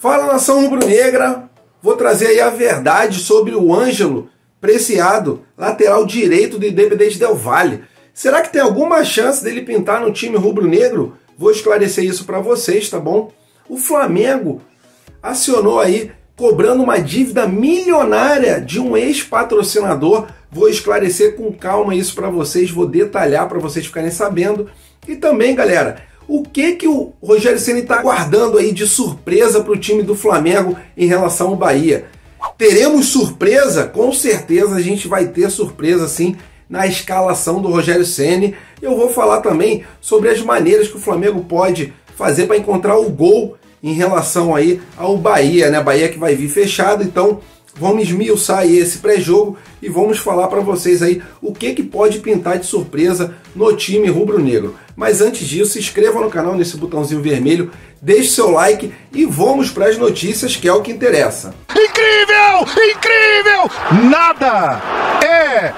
Fala, nação rubro-negra, vou trazer aí a verdade sobre o Ângelo Preciado, lateral direito do Independente Del Valle. Será que tem alguma chance dele pintar no time rubro-negro? Vou esclarecer isso para vocês, tá bom? O Flamengo acionou aí, cobrando uma dívida milionária de um ex-patrocinador. Vou esclarecer com calma isso para vocês, vou detalhar para vocês ficarem sabendo. E também, galera, o que o Rogério Ceni está guardando aí de surpresa para o time do Flamengo em relação ao Bahia? Teremos surpresa? Com certeza a gente vai ter surpresa sim na escalação do Rogério Ceni. Eu vou falar também sobre as maneiras que o Flamengo pode fazer para encontrar o gol em relação aí ao Bahia, né? Bahia que vai vir fechado, então vamos esmiuçar aí esse pré-jogo e vamos falar para vocês aí o que pode pintar de surpresa no time rubro-negro. Mas antes disso, se inscreva no canal nesse botãozinho vermelho, deixe seu like e vamos para as notícias, que é o que interessa. Incrível! Incrível! Nada é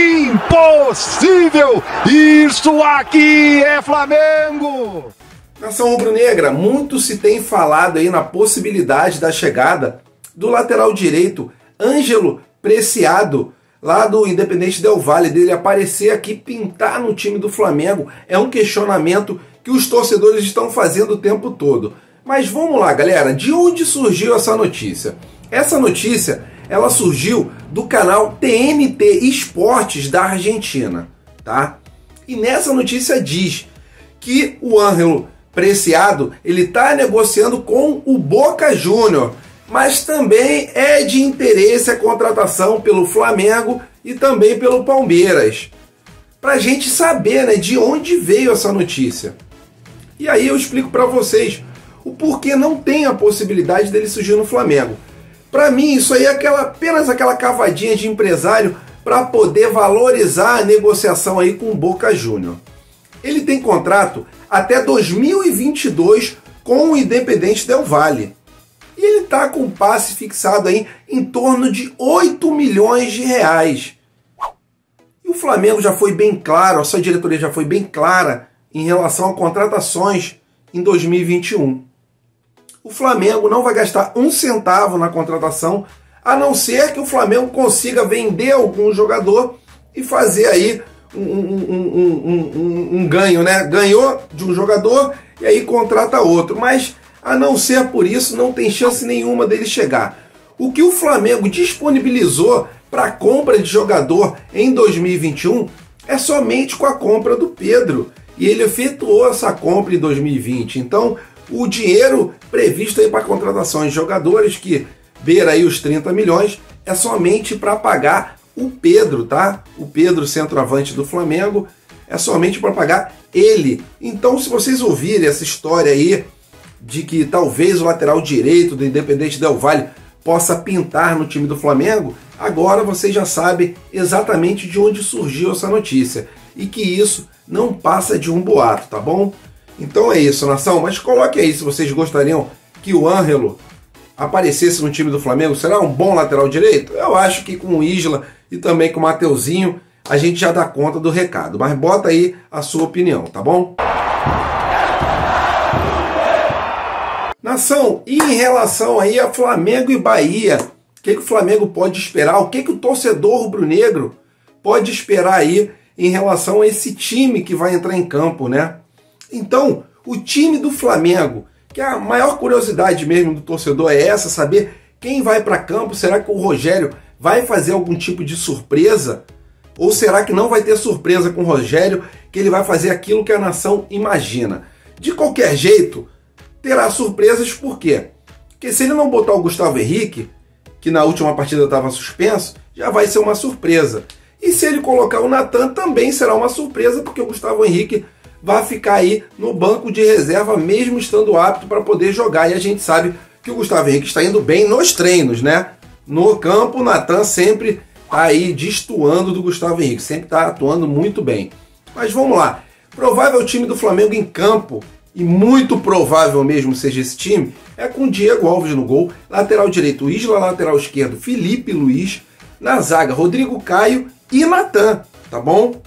impossível! Isso aqui é Flamengo! Nação rubro-negra, muito se tem falado aí na possibilidade da chegada do lateral direito Ângelo Preciado, lá do Independente Del Valle, dele aparecer aqui, pintar no time do Flamengo. É um questionamento que os torcedores estão fazendo o tempo todo. Mas vamos lá, galera, de onde surgiu essa notícia? Essa notícia, ela surgiu do canal TNT Esportes da Argentina, tá? E nessa notícia diz que o Ângelo Preciado, ele está negociando com o Boca Júnior, mas também é de interesse a contratação pelo Flamengo e também pelo Palmeiras. Para a gente saber, né, de onde veio essa notícia. E aí eu explico para vocês o porquê não tem a possibilidade dele surgir no Flamengo. Para mim, isso aí é apenas aquela cavadinha de empresário para poder valorizar a negociação aí com o Boca Júnior. Ele tem contrato até 2022 com o Independente Del Valle. E ele está com um passe fixado aí em torno de 8 milhões de reais. E o Flamengo já foi bem claro, a sua diretoria já foi bem clara em relação a contratações em 2021. O Flamengo não vai gastar um centavo na contratação, a não ser que o Flamengo consiga vender algum jogador e fazer aí um ganho, né? Ganhou de um jogador e aí contrata outro. Mas, a não ser por isso, não tem chance nenhuma dele chegar. O que o Flamengo disponibilizou para compra de jogador em 2021 é somente com a compra do Pedro. E ele efetuou essa compra em 2020. Então, o dinheiro previsto aí para contratações de jogadores, que beira aí os 30 milhões, é somente para pagar o Pedro, tá? O Pedro, centroavante do Flamengo, é somente para pagar ele. Então, se vocês ouvirem essa história aí de que talvez o lateral direito do Independente Del Valle possa pintar no time do Flamengo, agora vocês já sabem exatamente de onde surgiu essa notícia e que isso não passa de um boato, tá bom? Então é isso, nação, mas coloque aí se vocês gostariam que o Ângelo aparecesse no time do Flamengo. Será um bom lateral direito? Eu acho que com o Isla e também com o Mateuzinho a gente já dá conta do recado, mas bota aí a sua opinião, tá bom? Nação, e em relação aí a Flamengo e Bahia, o que o Flamengo pode esperar? O que o torcedor rubro-negro pode esperar aí em relação a esse time que vai entrar em campo, né? Então, o time do Flamengo, que a maior curiosidade mesmo do torcedor é essa, saber quem vai para campo. Será que o Rogério vai fazer algum tipo de surpresa? Ou será que não vai ter surpresa com o Rogério, que ele vai fazer aquilo que a nação imagina? De qualquer jeito, terá surpresas. Por quê? Porque se ele não botar o Gustavo Henrique, que na última partida estava suspenso, já vai ser uma surpresa. E se ele colocar o Natan, também será uma surpresa, porque o Gustavo Henrique vai ficar aí no banco de reserva, mesmo estando apto para poder jogar. E a gente sabe que o Gustavo Henrique está indo bem nos treinos, né? No campo, o Natan sempre está aí destoando do Gustavo Henrique, sempre está atuando muito bem. Mas vamos lá. Provável time do Flamengo em campo, e muito provável mesmo seja esse time, é com Diego Alves no gol, lateral direito Isla, lateral esquerdo Felipe Luiz, na zaga Rodrigo Caio e Natan, tá bom?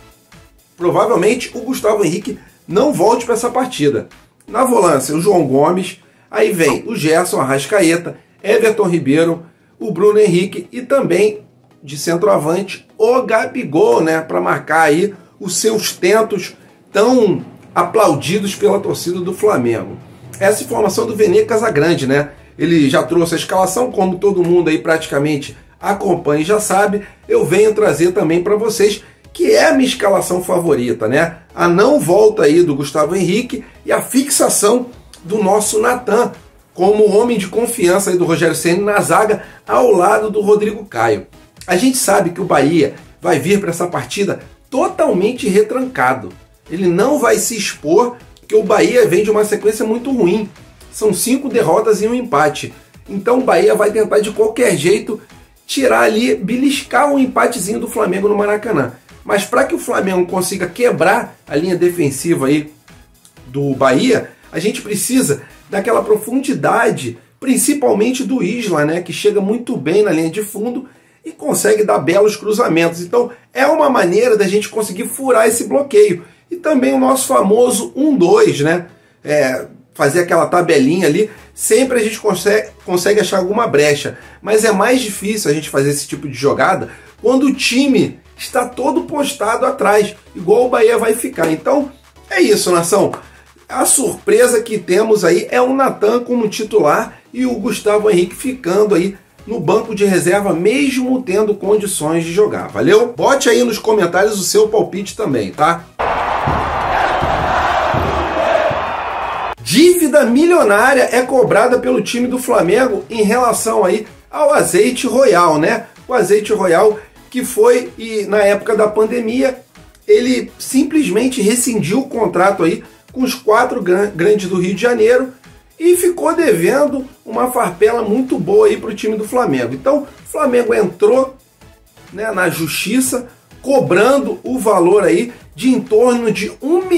Provavelmente o Gustavo Henrique não volte para essa partida. Na volância, o João Gomes, Aí vem o Gerson, Arrascaeta, Everton Ribeiro, o Bruno Henrique e também de centroavante o Gabigol, né, para marcar aí os seus tentos tão aplaudidos pela torcida do Flamengo. Essa informação do Vene Casagrande, né? Ele já trouxe a escalação, como todo mundo aí praticamente acompanha e já sabe, eu venho trazer também para vocês, que é a minha escalação favorita, né? A não volta aí do Gustavo Henrique e a fixação do nosso Natan como homem de confiança aí do Rogério Ceni na zaga ao lado do Rodrigo Caio. A gente sabe que o Bahia vai vir para essa partida totalmente retrancado. Ele não vai se expor, porque o Bahia vem de uma sequência muito ruim. São 5 derrotas e um empate. Então o Bahia vai tentar de qualquer jeito tirar ali, beliscar um empatezinho do Flamengo no Maracanã. Mas para que o Flamengo consiga quebrar a linha defensiva aí do Bahia, a gente precisa daquela profundidade, principalmente do Isla, né, que chega muito bem na linha de fundo e consegue dar belos cruzamentos. Então é uma maneira da gente conseguir furar esse bloqueio. E também o nosso famoso 1-2, né? Fazer aquela tabelinha ali, sempre a gente consegue achar alguma brecha. Mas é mais difícil a gente fazer esse tipo de jogada quando o time está todo postado atrás, igual o Bahia vai ficar. Então é isso, nação. A surpresa que temos aí é o Natan como titular e o Gustavo Henrique ficando aí no banco de reserva, mesmo tendo condições de jogar. Valeu? Bote aí nos comentários o seu palpite também, tá? Dívida milionária é cobrada pelo time do Flamengo em relação aí ao Azeite Royal, né? O Azeite Royal que foi, e na época da pandemia, ele simplesmente rescindiu o contrato aí com os 4 grandes do Rio de Janeiro e ficou devendo uma farpela muito boa aí para o time do Flamengo. Então, o Flamengo entrou, né, na justiça, cobrando o valor aí de em torno de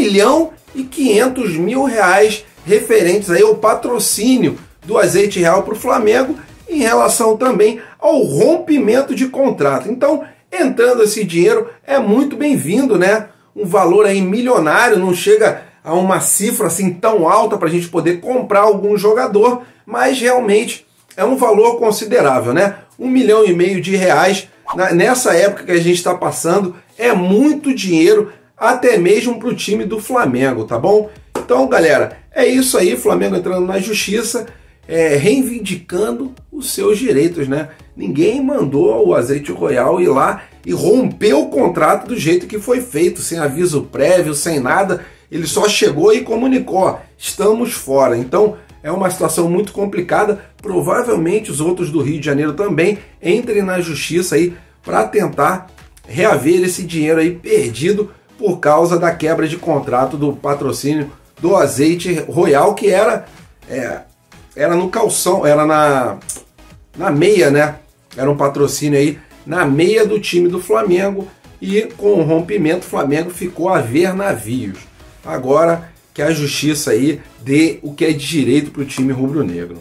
R$1.500.000 referentes aí ao patrocínio do Azeite Real para o Flamengo em relação também ao rompimento de contrato. Então, entrando esse dinheiro é muito bem-vindo, né? Um valor aí milionário, não chega a uma cifra assim tão alta para a gente poder comprar algum jogador, mas realmente é um valor considerável, né? R$1,5 milhão nessa época que a gente está passando é muito dinheiro, até mesmo para o time do Flamengo, tá bom? Então, galera, é isso aí, Flamengo entrando na justiça, reivindicando os seus direitos, né? Ninguém mandou o Azeite Royal ir lá e romper o contrato do jeito que foi feito, sem aviso prévio, sem nada. Ele só chegou e comunicou, ó, estamos fora. Então, é uma situação muito complicada. Provavelmente os outros do Rio de Janeiro também entrem na justiça aí para tentar reaver esse dinheiro aí perdido por causa da quebra de contrato do patrocínio do Azeite Royal, que era no calção, era na meia, né? Era um patrocínio aí na meia do time do Flamengo, e com o rompimento o Flamengo ficou a ver navios. Agora que a justiça aí dê o que é de direito para o time rubro-negro.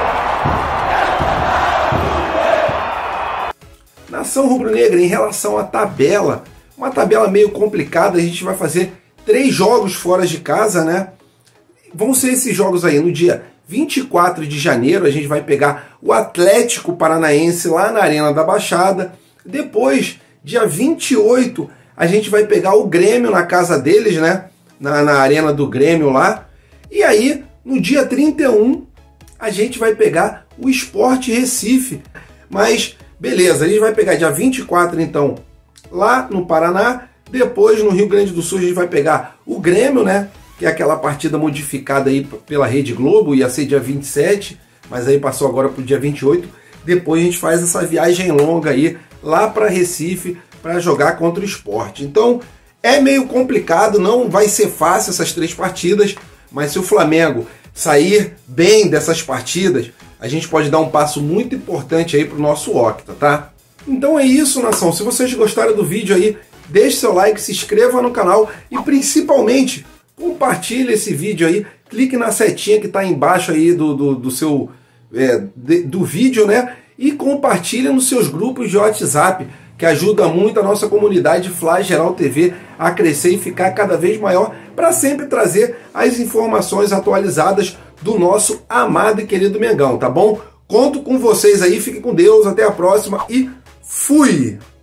Nação rubro-negra, em relação à tabela, uma tabela meio complicada. A gente vai fazer 3 jogos fora de casa, né? Vão ser esses jogos aí no dia 24 de janeiro, a gente vai pegar o Atlético Paranaense lá na Arena da Baixada. Depois, dia 28, a gente vai pegar o Grêmio na casa deles, né? Na Arena do Grêmio lá. E aí, no dia 31, a gente vai pegar o Sport Recife. Mas, beleza, a gente vai pegar dia 24, então, lá no Paraná. Depois, no Rio Grande do Sul, a gente vai pegar o Grêmio, né? Que é aquela partida modificada aí pela Rede Globo, ia ser dia 27, mas aí passou agora para o dia 28. Depois a gente faz essa viagem longa aí, lá para Recife, para jogar contra o Sport. Então, é meio complicado, não vai ser fácil essas 3 partidas, mas se o Flamengo sair bem dessas partidas, a gente pode dar um passo muito importante aí para o nosso Octa, tá? Então é isso, nação. Se vocês gostaram do vídeo aí, deixe seu like, se inscreva no canal e principalmente compartilhe esse vídeo aí, clique na setinha que está embaixo aí do vídeo, né? E compartilhe nos seus grupos de WhatsApp, que ajuda muito a nossa comunidade Fla Geral TV a crescer e ficar cada vez maior, para sempre trazer as informações atualizadas do nosso amado e querido Mengão, tá bom? Conto com vocês aí, fiquem com Deus, até a próxima e fui!